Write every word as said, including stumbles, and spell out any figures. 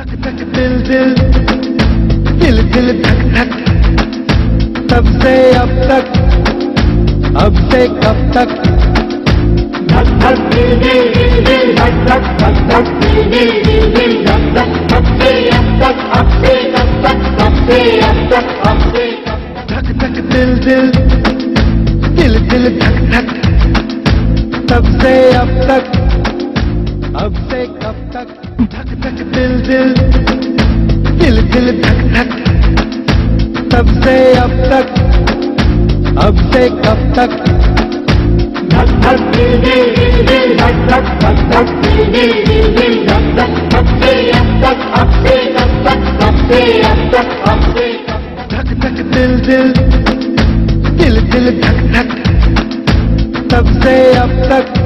धक धक दिल दिल दिल दिल धक धक, तब से अब तक अब से कब तक। धक धक दिल दिल दिल दिल धक धक धक धक दिल दिल दिल दिल धक धक, तब से अब तक अब से कब तक, तब से अब तक अब से कब तक। धक धक दिल दिल दिल दिल धक धक, तब से अब तक अब से कब तक। धक धक दिल दिल दिल दिल धक धक, तब से अब तक अब से कब तक। धक धक दिल दिल दिल दिल धक धक धक धक दिल दिल दिल दिल धक धक, तब से अब तक अब से कब तक, तब से अब तक अब से कब तक। धक धक दिल दिल दिल दिल धक धक, तब से अब तक